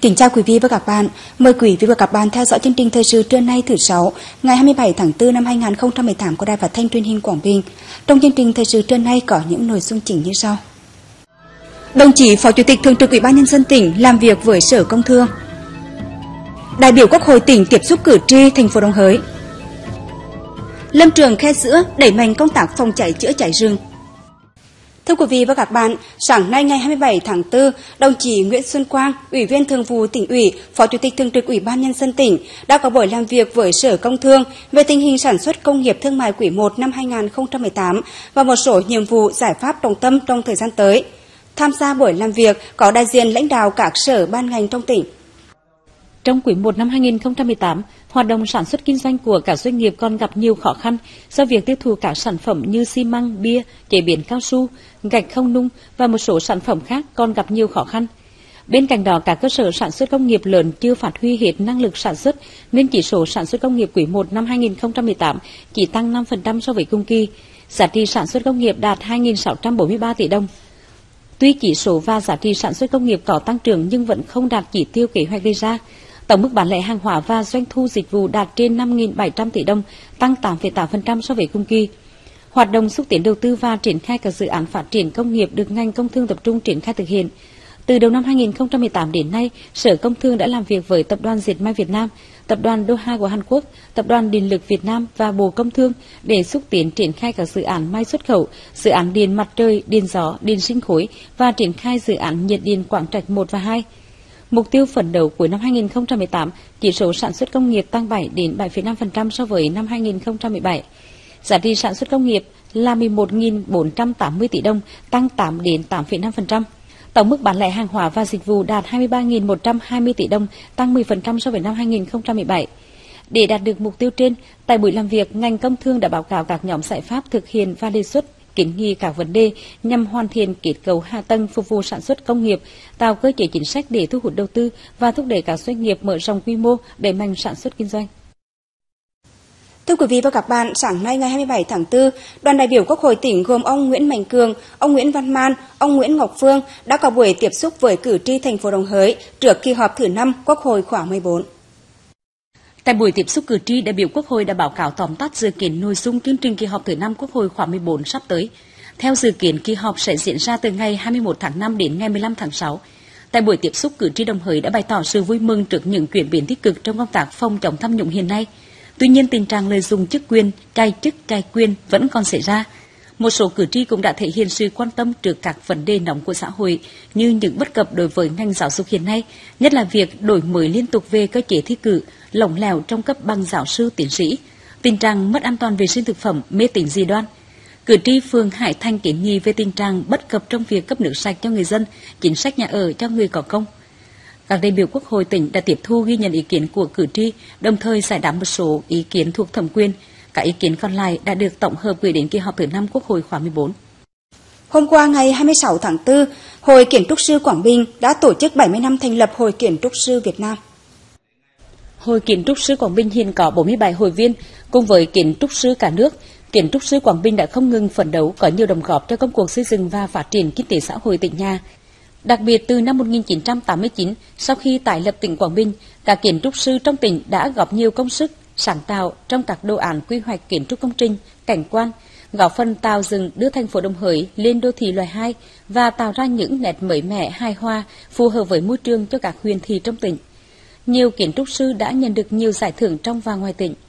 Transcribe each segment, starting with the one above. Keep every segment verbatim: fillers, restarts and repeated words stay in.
Kính chào quý vị và các bạn. Mời quý vị và các bạn theo dõi chương trình thời sự trưa nay thứ sáu, ngày hai mươi bảy tháng tư năm hai nghìn không trăm mười tám của Đài Phát thanh Truyền hình Quảng Bình. Trong chương trình thời sự trưa nay có những nội dung chính như sau: Đồng chí Phó Chủ tịch Thường trực Ủy ban Nhân dân tỉnh làm việc với Sở Công Thương. Đại biểu Quốc hội tỉnh tiếp xúc cử tri thành phố Đồng Hới. Lâm trường Khe Sữa đẩy mạnh công tác phòng cháy chữa cháy rừng. Thưa quý vị và các bạn, sáng nay ngày hai mươi bảy tháng tư, đồng chí Nguyễn Xuân Quang, Ủy viên Thường vụ Tỉnh ủy, Phó Chủ tịch Thường trực Ủy ban Nhân dân tỉnh đã có buổi làm việc với Sở Công Thương về tình hình sản xuất công nghiệp thương mại quý một năm hai nghìn không trăm mười tám và một số nhiệm vụ giải pháp trọng tâm trong thời gian tới. Tham gia buổi làm việc có đại diện lãnh đạo các sở ban ngành trong tỉnh. Trong quý một năm hai nghìn không trăm mười tám, hoạt động sản xuất kinh doanh của các doanh nghiệp còn gặp nhiều khó khăn do việc tiêu thụ các sản phẩm như xi măng, bia, chế biến cao su, gạch không nung và một số sản phẩm khác còn gặp nhiều khó khăn. Bên cạnh đó, các cơ sở sản xuất công nghiệp lớn chưa phát huy hết năng lực sản xuất nên chỉ số sản xuất công nghiệp quý một năm hai nghìn không trăm mười tám chỉ tăng năm phần trăm so với cùng kỳ. Giá trị sản xuất công nghiệp đạt hai nghìn sáu trăm bốn mươi ba tỷ đồng. Tuy chỉ số và giá trị sản xuất công nghiệp có tăng trưởng nhưng vẫn không đạt chỉ tiêu kế hoạch đề ra. Tổng mức bán lẻ hàng hóa và doanh thu dịch vụ đạt trên năm nghìn bảy trăm tỷ đồng, tăng tám phẩy tám phần trăm so với cùng kỳ. Hoạt động xúc tiến đầu tư và triển khai các dự án phát triển công nghiệp được ngành công thương tập trung triển khai thực hiện. Từ đầu năm hai nghìn không trăm mười tám đến nay, Sở Công Thương đã làm việc với Tập đoàn Dệt may Việt Nam, Tập đoàn Doha của Hàn Quốc, Tập đoàn Điện lực Việt Nam và Bộ Công Thương để xúc tiến triển khai các dự án may xuất khẩu, dự án điện mặt trời, điện gió, điện sinh khối và triển khai dự án nhiệt điện Quảng Trạch một và hai. Mục tiêu phấn đấu cuối năm hai nghìn không trăm mười tám, chỉ số sản xuất công nghiệp tăng bảy đến bảy phẩy năm phần trăm so với năm hai nghìn không trăm mười bảy. Giá trị sản xuất công nghiệp là mười một nghìn bốn trăm tám mươi tỷ đồng, tăng tám đến tám phẩy năm phần trăm. Tổng mức bán lẻ hàng hóa và dịch vụ đạt hai mươi ba nghìn một trăm hai mươi tỷ đồng, tăng mười phần trăm so với năm hai nghìn không trăm mười bảy. Để đạt được mục tiêu trên, tại buổi làm việc, ngành công thương đã báo cáo các nhóm giải pháp thực hiện và đề xuất kiến nghị các vấn đề nhằm hoàn thiện kết cấu hạ tầng phục vụ sản xuất công nghiệp, tạo cơ chế chính sách để thu hút đầu tư và thúc đẩy các doanh nghiệp mở rộng quy mô, đẩy mạnh sản xuất kinh doanh. Thưa quý vị và các bạn, sáng nay ngày hai mươi bảy tháng tư, đoàn đại biểu Quốc hội tỉnh gồm ông Nguyễn Mạnh Cường, ông Nguyễn Văn Man, ông Nguyễn Ngọc Phương đã có buổi tiếp xúc với cử tri thành phố Đồng Hới trước kỳ họp thứ năm Quốc hội khóa mười bốn. Tại buổi tiếp xúc cử tri, đại biểu Quốc hội đã báo cáo tóm tắt dự kiến nội dung chương trình kỳ họp thứ năm Quốc hội khóa mười bốn sắp tới. Theo dự kiến, kỳ họp sẽ diễn ra từ ngày hai mươi mốt tháng năm đến ngày mười lăm tháng sáu. Tại buổi tiếp xúc, cử tri Đồng Hới đã bày tỏ sự vui mừng trước những chuyển biến tích cực trong công tác phòng chống tham nhũng hiện nay. Tuy nhiên, tình trạng lợi dụng chức quyền, cai chức, cai quyền vẫn còn xảy ra. Một số cử tri cũng đã thể hiện sự quan tâm trước các vấn đề nóng của xã hội như những bất cập đối với ngành giáo dục hiện nay, nhất là việc đổi mới liên tục về cơ chế thi cử, lỏng lẻo trong cấp bằng giáo sư tiến sĩ, tình trạng mất an toàn vệ sinh thực phẩm, mê tín dị đoan. Cử tri phường Hải Thành kiến nghị về tình trạng bất cập trong việc cấp nước sạch cho người dân, chính sách nhà ở cho người có công. Các đại biểu Quốc hội tỉnh đã tiếp thu ghi nhận ý kiến của cử tri, đồng thời giải đáp một số ý kiến thuộc thẩm quyền. Các ý kiến còn lại đã được tổng hợp gửi đến kỳ họp thứ năm Quốc hội khóa mười bốn. Hôm qua ngày hai mươi sáu tháng tư, Hội Kiến trúc sư Quảng Bình đã tổ chức bảy mươi năm thành lập Hội Kiến trúc sư Việt Nam. Hội Kiến trúc sư Quảng Bình hiện có bốn mươi bảy hội viên, cùng với kiến trúc sư cả nước. Kiến trúc sư Quảng Bình đã không ngừng phấn đấu, có nhiều đóng góp cho công cuộc xây dựng và phát triển kinh tế xã hội tỉnh nhà. Đặc biệt từ năm một nghìn chín trăm tám mươi chín, sau khi tái lập tỉnh Quảng Bình, các kiến trúc sư trong tỉnh đã góp nhiều công sức, sáng tạo trong các đồ án quy hoạch kiến trúc công trình, cảnh quan, góp phần tạo dựng đưa thành phố Đồng Hới lên đô thị loại hai và tạo ra những nét mới mẻ, hài hòa, phù hợp với môi trường cho các huyện thị trong tỉnh. Nhiều kiến trúc sư đã nhận được nhiều giải thưởng trong và ngoài tỉnh.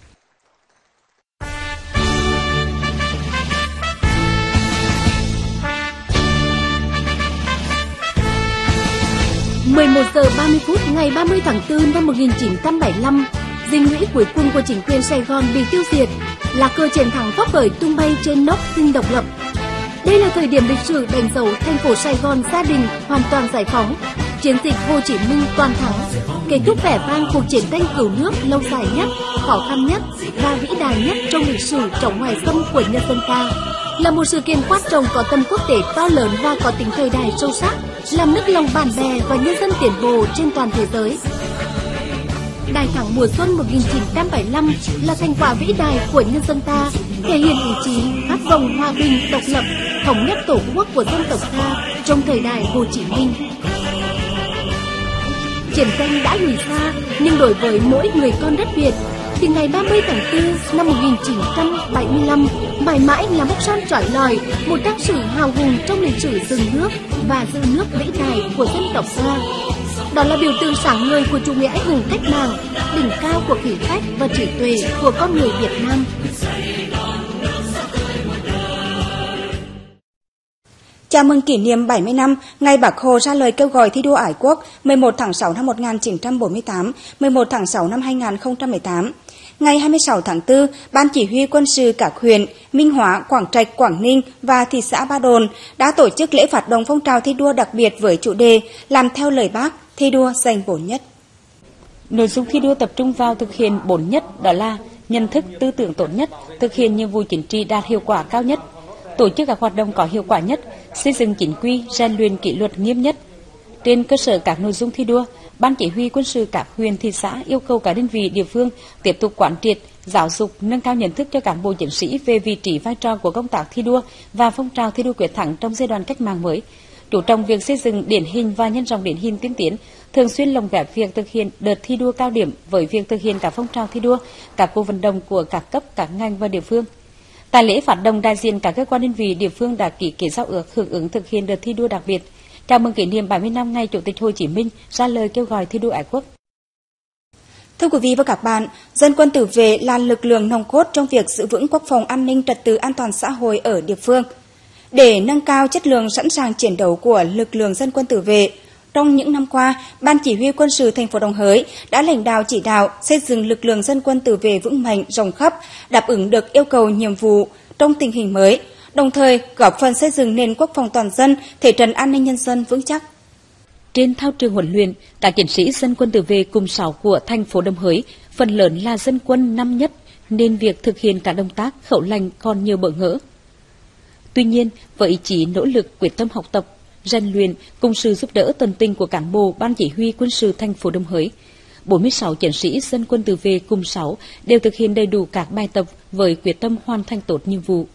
mười một giờ ba mươi phút ngày ba mươi tháng tư năm một nghìn chín trăm bảy mươi lăm, dinh lũy cuối cùng của chính quyền Sài Gòn bị tiêu diệt, là cờ chiến thắng phấp phới tung bay trên nóc dinh độc lập. Đây là thời điểm lịch sử đánh dấu thành phố Sài Gòn gia đình hoàn toàn giải phóng, chiến dịch Hồ Chí Minh toàn thắng, kết thúc vẻ vang cuộc chiến tranh cứu nước lâu dài nhất, khó khăn nhất và vĩ đại nhất trong lịch sử chống ngoại xâm của nhân dân ta. Là một sự kiện quan trọng có tầm quốc tế to lớn và có tính thời đại sâu sắc, làm nức lòng bạn bè và nhân dân tiến bộ trên toàn thế giới. Đại thắng mùa xuân một nghìn chín trăm bảy mươi lăm là thành quả vĩ đại của nhân dân ta, thể hiện ý chí khát vọng hòa bình, độc lập, thống nhất tổ quốc của dân tộc ta trong thời đại Hồ Chí Minh. chiến tranh đã lùi xa, nhưng đối với mỗi người con đất Việt thì ngày ba mươi tháng tư năm một nghìn chín trăm bảy mươi lăm mãi mãi là mốc son chói lọi, một trang sử hào hùng trong lịch sử dựng nước và giữ nước vĩ đại của dân tộc ta. Đó là biểu tượng sáng ngời của chủ nghĩa anh hùng cách mạng, đỉnh cao của khí phách và trí tuệ của con người Việt Nam. Chào mừng kỷ niệm bảy mươi năm ngày Bác Hồ ra lời kêu gọi thi đua ái quốc mười một tháng sáu năm một nghìn chín trăm bốn mươi tám, mười một tháng sáu năm hai nghìn không trăm mười tám. Ngày hai mươi sáu tháng tư, Ban Chỉ huy quân sự các huyện Minh Hóa, Quảng Trạch, Quảng Ninh và thị xã Ba Đồn đã tổ chức lễ phát động phong trào thi đua đặc biệt với chủ đề làm theo lời Bác, thi đua giành bốn nhất. Nội dung thi đua tập trung vào thực hiện bốn nhất, đó là nhận thức tư tưởng tốt nhất, thực hiện nhiệm vụ chính trị đạt hiệu quả cao nhất, tổ chức các hoạt động có hiệu quả nhất, xây dựng chính quy, rèn luyện kỷ luật nghiêm nhất. Trên cơ sở các nội dung thi đua, Ban Chỉ huy quân sự các huyện thị xã yêu cầu các đơn vị địa phương tiếp tục quán triệt, giáo dục, nâng cao nhận thức cho cán bộ chiến sĩ về vị trí vai trò của công tác thi đua và phong trào thi đua quyết thắng trong giai đoạn cách mạng mới. Chú trọng việc xây dựng điển hình và nhân rộng điển hình tiên tiến, thường xuyên lồng ghép việc thực hiện đợt thi đua cao điểm với việc thực hiện các phong trào thi đua, các cuộc vận động của các cấp, các ngành và địa phương. Tại lễ phát động, đại diện các cơ quan đơn vị địa phương đã ký kết giao ước hưởng ứng thực hiện đợt thi đua đặc biệt, chào mừng kỷ niệm bảy mươi năm ngày Chủ tịch Hồ Chí Minh ra lời kêu gọi thi đua ái quốc. Thưa quý vị và các bạn, dân quân tự vệ là lực lượng nòng cốt trong việc giữ vững quốc phòng an ninh, trật tự an toàn xã hội ở địa phương. Để nâng cao chất lượng sẵn sàng chiến đấu của lực lượng dân quân tự vệ, trong những năm qua, Ban Chỉ huy quân sự thành phố Đồng Hới đã lãnh đạo chỉ đạo xây dựng lực lượng dân quân tự vệ vững mạnh, rộng khắp, đáp ứng được yêu cầu nhiệm vụ trong tình hình mới, đồng thời góp phần xây dựng nền quốc phòng toàn dân, thể trận an ninh nhân dân vững chắc. Trên thao trường huấn luyện, các chiến sĩ dân quân tự vệ cùng sáu của thành phố Đồng Hới, phần lớn là dân quân năm nhất, nên việc thực hiện các động tác khẩu lệnh còn nhiều bỡ ngỡ. Tuy nhiên, với ý chí nỗ lực quyết tâm học tập, rèn luyện cùng sự giúp đỡ tận tình của cán bộ Ban Chỉ huy quân sự thành phố Đồng Hới, bốn mươi sáu chiến sĩ dân quân tự vệ cùng sáu đều thực hiện đầy đủ các bài tập với quyết tâm hoàn thành tốt nhiệm vụ.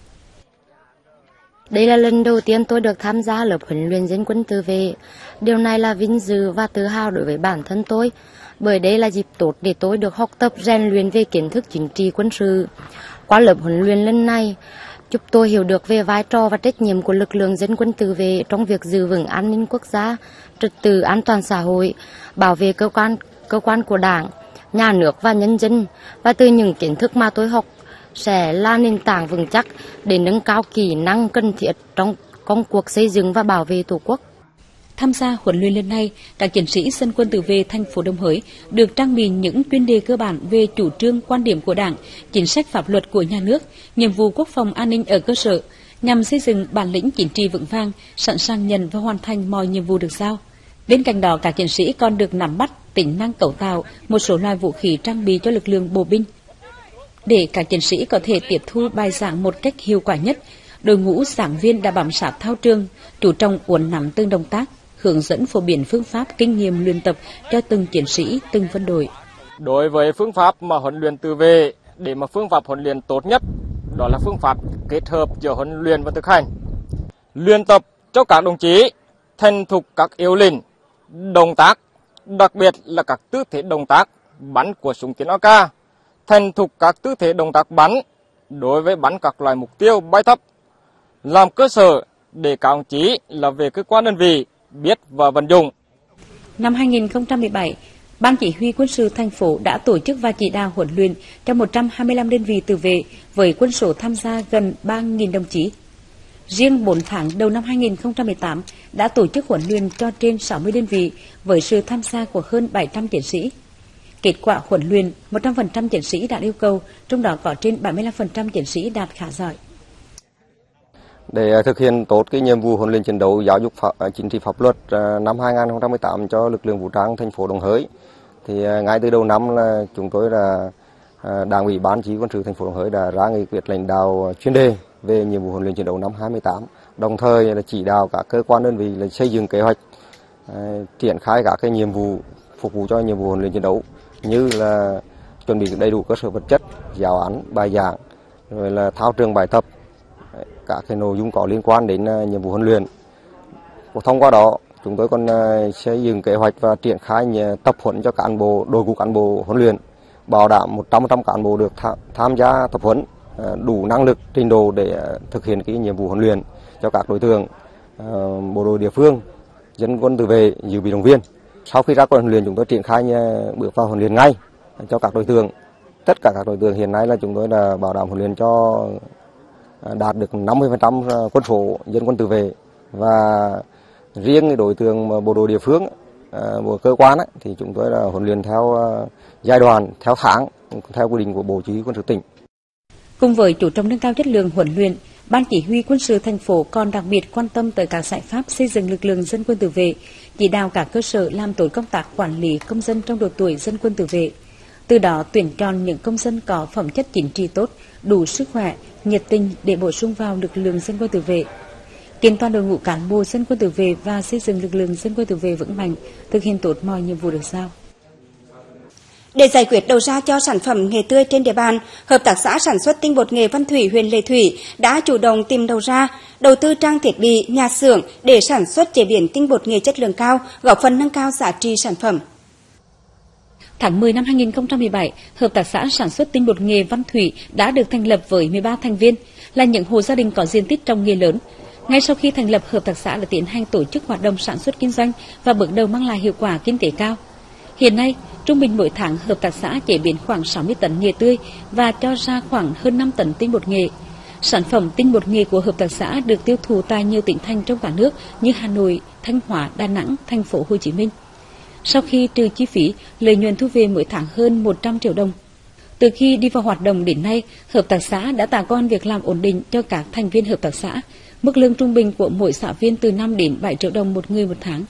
Đây là lần đầu tiên tôi được tham gia lớp huấn luyện dân quân tự vệ. Điều này là vinh dự và tự hào đối với bản thân tôi, bởi đây là dịp tốt để tôi được học tập rèn luyện về kiến thức chính trị quân sự. Qua lớp huấn luyện lần này, giúp tôi hiểu được về vai trò và trách nhiệm của lực lượng dân quân tự vệ trong việc giữ vững an ninh quốc gia, trật tự an toàn xã hội, bảo vệ cơ quan cơ quan của Đảng, nhà nước và nhân dân. Và từ những kiến thức mà tôi học sẽ là nền tảng vững chắc để nâng cao kỹ năng cần thiết trong công cuộc xây dựng và bảo vệ Tổ quốc. Tham gia huấn luyện lần này, các chiến sĩ dân quân tự vệ thành phố Đồng Hới được trang bị những chuyên đề cơ bản về chủ trương, quan điểm của Đảng, chính sách pháp luật của nhà nước, nhiệm vụ quốc phòng an ninh ở cơ sở, nhằm xây dựng bản lĩnh chính trị vững vàng, sẵn sàng nhận và hoàn thành mọi nhiệm vụ được giao. Bên cạnh đó, các chiến sĩ còn được nắm bắt tính năng cấu tạo một số loại vũ khí trang bị cho lực lượng bộ binh. Để các chiến sĩ có thể tiếp thu bài giảng một cách hiệu quả nhất, đội ngũ giảng viên đã bám sát thao trường, chú trọng uốn nắn từng động tác, hướng dẫn phổ biến phương pháp kinh nghiệm luyện tập cho từng chiến sĩ, từng phân đội. Đối với phương pháp mà huấn luyện tự vệ, để mà phương pháp huấn luyện tốt nhất, đó là phương pháp kết hợp giữa huấn luyện và thực hành. Luyện tập cho các đồng chí thành thục các yếu lĩnh, động tác, đặc biệt là các tư thế động tác bắn của súng kín a ca, thành thục các tư thế động tác bắn đối với bắn các loại mục tiêu bay thấp, làm cơ sở để các đồng chí là về cơ quan đơn vị biết và vận dụng. Năm hai nghìn không trăm mười bảy, Ban Chỉ huy quân sự thành phố đã tổ chức và chỉ đạo huấn luyện cho một trăm hai mươi lăm đơn vị tự vệ với quân số tham gia gần ba nghìn đồng chí. Riêng bốn tháng đầu năm hai nghìn không trăm mười tám đã tổ chức huấn luyện cho trên sáu mươi đơn vị với sự tham gia của hơn bảy trăm chiến sĩ. Kết quả huấn luyện, một trăm phần trăm chiến sĩ đạt yêu cầu, trong đó có trên bảy mươi lăm phần trăm chiến sĩ đạt khá giỏi. Để thực hiện tốt cái nhiệm vụ huấn luyện chiến đấu giáo dục pháp, chính trị pháp luật năm hai nghìn không trăm mười tám cho lực lượng vũ trang thành phố Đồng Hới, thì ngay từ đầu năm là chúng tôi là Đảng ủy Ban Chỉ huy quân sự thành phố Đồng Hới đã ra nghị quyết lãnh đạo chuyên đề về nhiệm vụ huấn luyện chiến đấu năm hai nghìn không trăm mười tám, đồng thời là chỉ đạo các cơ quan đơn vị là xây dựng kế hoạch triển khai các cái nhiệm vụ phục vụ cho nhiệm vụ huấn luyện chiến đấu, như là chuẩn bị đầy đủ cơ sở vật chất, giáo án, bài giảng, rồi là thao trường bài tập, các cái nội dung có liên quan đến nhiệm vụ huấn luyện. Thông qua đó Chúng tôi còn xây dựng kế hoạch và triển khai tập huấn cho cán bộ, đội ngũ cán bộ huấn luyện, bảo đảm một trăm phần trăm cán bộ được tham gia tập huấn đủ năng lực, trình độ để thực hiện cái nhiệm vụ huấn luyện cho các đối tượng bộ đội địa phương, dân quân tự vệ, dự bị động viên. Sau khi ra quân huấn luyện, chúng tôi triển khai bước vào huấn luyện ngay cho các đối tượng. Tất cả các đối tượng hiện nay là chúng tôi đã bảo đảm huấn luyện cho đạt được năm mươi phần trăm quân số dân quân tự vệ, và riêng đối tượng bộ đội địa phương của cơ quan ấy, thì chúng tôi là huấn luyện theo giai đoạn, theo tháng, theo quy định của Bộ Chỉ huy Quân sự tỉnh. Cùng với chú trọng nâng cao chất lượng huấn luyện, Ban Chỉ huy Quân sự thành phố còn đặc biệt quan tâm tới các giải pháp xây dựng lực lượng dân quân tự vệ, chỉ đạo các cơ sở làm tốt công tác quản lý công dân trong độ tuổi dân quân tự vệ. Từ đó tuyển chọn những công dân có phẩm chất chính trị tốt, đủ sức khỏe, nhiệt tình để bổ sung vào lực lượng dân quân tự vệ. Kiện toàn đội ngũ cán bộ dân quân tự vệ và xây dựng lực lượng dân quân tự vệ vững mạnh, thực hiện tốt mọi nhiệm vụ được giao. Để giải quyết đầu ra cho sản phẩm nghề tươi trên địa bàn, Hợp tác xã sản xuất tinh bột nghệ Văn Thủy, huyện Lệ Thủy đã chủ động tìm đầu ra, đầu tư trang thiết bị, nhà xưởng để sản xuất chế biến tinh bột nghệ chất lượng cao, góp phần nâng cao giá trị sản phẩm. Tháng mười năm hai nghìn không trăm mười bảy, Hợp tác xã sản xuất tinh bột nghệ Văn Thủy đã được thành lập với mười ba thành viên, là những hộ gia đình có diện tích trồng nghề lớn. Ngay sau khi thành lập, Hợp tác xã đã tiến hành tổ chức hoạt động sản xuất kinh doanh và bước đầu mang lại hiệu quả kinh tế cao. Hiện nay, trung bình mỗi tháng, Hợp tác xã chế biến khoảng sáu mươi tấn nghệ tươi và cho ra khoảng hơn năm tấn tinh bột nghệ. Sản phẩm tinh bột nghệ của Hợp tác xã được tiêu thụ tại nhiều tỉnh thành trong cả nước như Hà Nội, Thanh Hóa, Đà Nẵng, Thành phố Hồ Chí Minh. Sau khi trừ chi phí, lợi nhuận thu về mỗi tháng hơn một trăm triệu đồng. Từ khi đi vào hoạt động đến nay, Hợp tác xã đã tạo công ăn việc làm ổn định cho các thành viên hợp tác xã. Mức lương trung bình của mỗi xã viên từ năm đến bảy triệu đồng một người một tháng.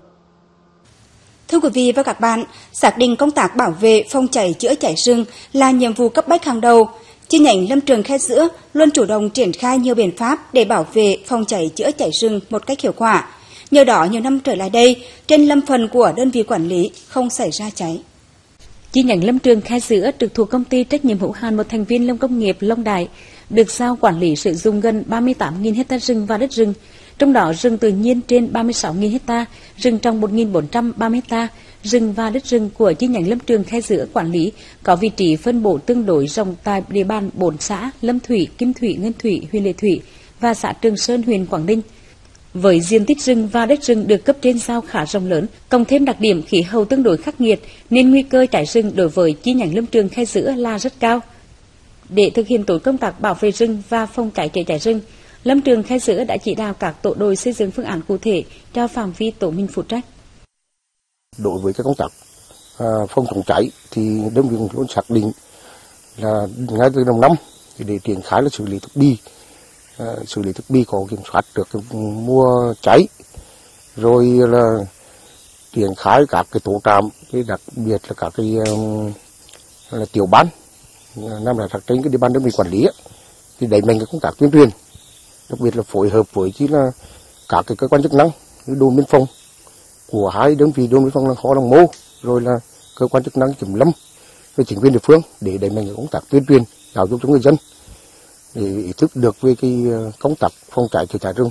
Thưa quý vị và các bạn, xác định công tác bảo vệ, phòng cháy chữa cháy rừng là nhiệm vụ cấp bách hàng đầu. Chi nhánh Lâm Trường Khe Sữa luôn chủ động triển khai nhiều biện pháp để bảo vệ, phòng cháy chữa cháy rừng một cách hiệu quả. Nhờ đó, nhiều năm trở lại đây, trên lâm phần của đơn vị quản lý không xảy ra cháy. Chi nhánh Lâm Trường Khe Sữa trực thuộc công ty trách nhiệm hữu hạn một thành viên lâm công nghiệp Long Đại được giao quản lý sử dụng gần ba mươi tám nghìn hecta rừng và đất rừng, trong đó rừng tự nhiên trên ba mươi sáu nghìn hecta, rừng trồng một nghìn bốn trăm ba mươi hecta, rừng và đất rừng của chi nhánh Lâm Trường Khe Sữa quản lý có vị trí phân bổ tương đối rộng tại địa bàn bốn xã Lâm Thủy, Kim Thủy, Ngân Thủy, huyện Lệ Thủy và xã Trường Sơn, huyện Quảng Ninh. Với diện tích rừng và đất rừng được cấp trên giao khá rộng lớn, cộng thêm đặc điểm khí hậu tương đối khắc nghiệt nên nguy cơ cháy rừng đối với chi nhánh Lâm Trường Khe Sữa là rất cao. Để thực hiện tốt công tác bảo vệ rừng và phòng cháy chữa cháy rừng, Lâm Trường Khe Sữa đã chỉ đạo các tổ đội xây dựng phương án cụ thể cho phạm vi tổ mình phụ trách. Đối với cái công tác à, phòng chống cháy thì đơn vị cũng xác định là ngay từ đầu năm thì để triển khai là xử lý thực bì, à, xử lý thực bì có kiểm soát được cái mùa cháy, rồi là triển khai các cái tổ trạm, cái đặc biệt là các cái um, là tiểu ban nằm là trên cái địa bàn đơn vị quản lý ấy, thì đẩy mạnh cái công tác tuyên truyền, đặc biệt là phối hợp với chỉ là các cái cơ quan chức năng như đồn biên phòng của hai đơn vị, đồn biên phòng là Kho Đồng Mô, rồi là cơ quan chức năng kiểm lâm, rồi chính quyền địa phương để đẩy mạnh cái công tác tuyên truyền giáo dục cho người dân để ý thức được về cái công tác phòng cháy chữa cháy rừng.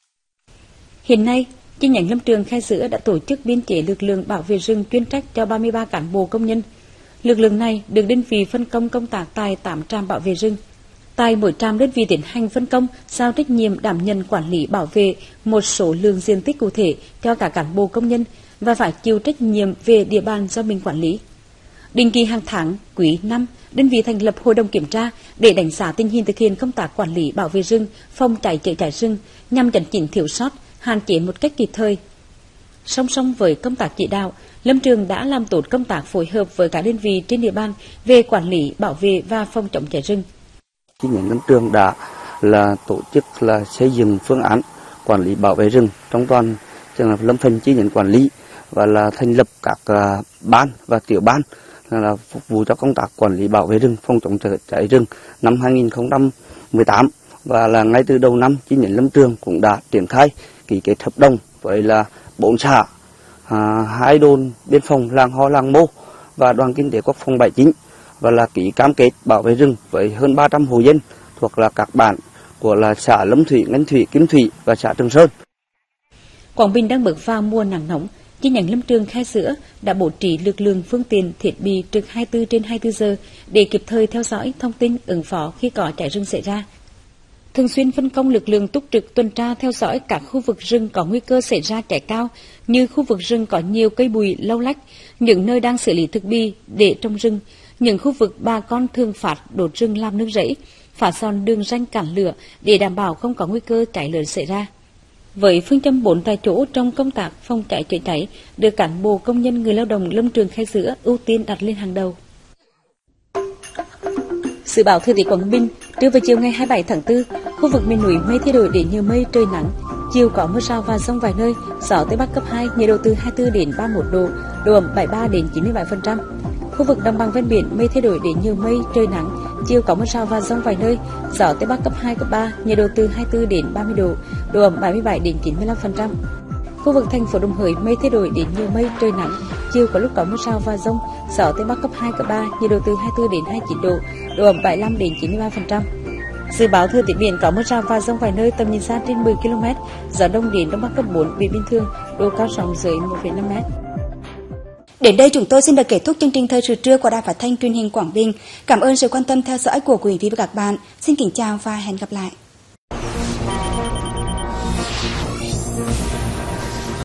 Hiện nay, chi nhánh Lâm Trường Khe Sữa đã tổ chức biên chế lực lượng bảo vệ rừng chuyên trách cho ba mươi ba cán bộ công nhân. Lực lượng này được đơn vị phân công công tác tại tám trạm bảo vệ rừng. Tại mỗi trạm, đơn vị tiến hành phân công, giao trách nhiệm đảm nhận quản lý bảo vệ một số lượng diện tích cụ thể cho cả cán bộ công nhân và phải chịu trách nhiệm về địa bàn do mình quản lý. Định kỳ hàng tháng, quý năm, đơn vị thành lập hội đồng kiểm tra để đánh giá tình hình thực hiện công tác quản lý bảo vệ rừng, phòng cháy chữa cháy rừng nhằm chấn chỉnh thiếu sót, hạn chế một cách kịp thời. Song song với công tác chỉ đạo, Lâm Trường đã làm tốt công tác phối hợp với các đơn vị trên địa bàn về quản lý, bảo vệ và phòng chống cháy rừng. Chi nhánh Lâm Trường đã là tổ chức là xây dựng phương án quản lý bảo vệ rừng trong toàn lâm phần chi nhánh quản lý và là thành lập các uh, ban và tiểu ban là, là phục vụ cho công tác quản lý bảo vệ rừng, phòng chống cháy rừng năm hai nghìn không trăm mười tám, và là ngay từ đầu năm chi nhánh Lâm Trường cũng đã triển khai ký kết hợp đồng với là bốn xã, à, hai đồn biên phòng Làng Ho, Làng Mô và đoàn kinh tế quốc phòng bảy chín, và là ký cam kết bảo vệ rừng với hơn ba trăm hộ dân thuộc là các bản của là xã Lâm Thủy, Ngân Thủy, Kim Thủy và xã Trường Sơn. Quảng Bình đang bước vào mùa nắng nóng. Chi nhánh lâm trường Khe Sữa đã bố trí lực lượng phương tiện thiết bị trực hai mươi tư trên hai mươi tư giờ để kịp thời theo dõi thông tin ứng phó khi có cháy rừng xảy ra. Thường xuyên phân công lực lượng túc trực tuần tra theo dõi các khu vực rừng có nguy cơ xảy ra cháy cao như khu vực rừng có nhiều cây bụi lâu lách, những nơi đang xử lý thực bì để trồng rừng, những khu vực bà con thường phát đốt rừng làm nương rẫy, phá sòn đường ranh cản lửa để đảm bảo không có nguy cơ cháy lớn xảy ra. Với phương châm bốn tại chỗ trong công tác phòng cháy chữa cháy, được cán bộ công nhân người lao động lâm trường Khe Sữa ưu tiên đặt lên hàng đầu. Dự báo thời tiết Quảng Bình, trưa và chiều ngày hai mươi bảy tháng tư, khu vực miền núi mây thay đổi đến nhiều mây, trời nắng, chiều có mưa rào và dông vài nơi, gió tây bắc cấp hai, nhiệt độ từ hai mươi tư đến ba mươi mốt độ, độ ẩm bảy mươi ba đến chín mươi bảy phần trăm. Khu vực đồng bằng ven biển mây thay đổi đến nhiều mây, trời nắng, chiều có mưa rào và dông vài nơi, gió tây bắc cấp hai, cấp ba, nhiệt độ từ hai mươi tư đến ba mươi độ, độ ẩm bảy mươi bảy đến chín mươi lăm phần trăm. Khu vực thành phố Đồng Hới mây thay đổi đến nhiều mây, trời nắng, chiều có lúc có mưa rào và dông, gió tây bắc cấp hai, cấp ba, nhiệt độ từ hai mươi tư đến hai mươi chín độ, độ ẩm bảy mươi lăm đến chín mươi ba phần trăm. Dự báo thời tiết biển có mưa rào và dông vài nơi, tầm nhìn xa trên mười ki lô mét, gió đông đến đông bắc cấp bốn, biển bình thường, độ cao sóng dưới một phẩy năm mét. Đến đây chúng tôi xin được kết thúc chương trình thời sự trưa của Đài Phát thanh Truyền hình Quảng Bình. Cảm ơn sự quan tâm theo dõi của quý vị và các bạn. Xin kính chào và hẹn gặp lại.